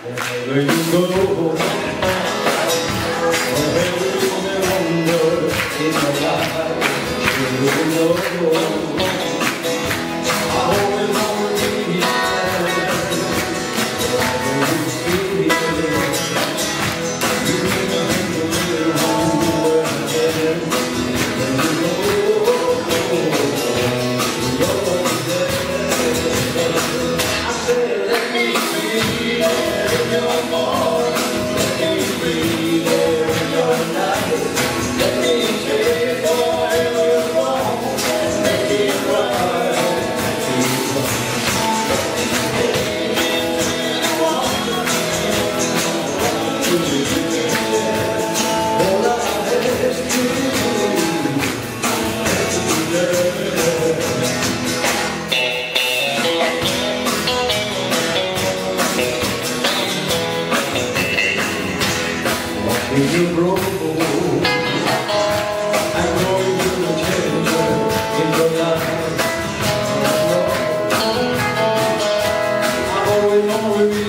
Wherever you go, wherever you may wander in my life, you will know I always wanna be there. Wherever you feel, you need to really wonder where you go. I said, let me be there in your morning, let me be there in your night, let me stay forever wrong, make it right. All I ask you if you broke, I know you're a change in your life. I always know